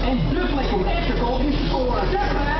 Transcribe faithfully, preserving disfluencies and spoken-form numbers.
En dus lekker om extra goaltjes te scoren.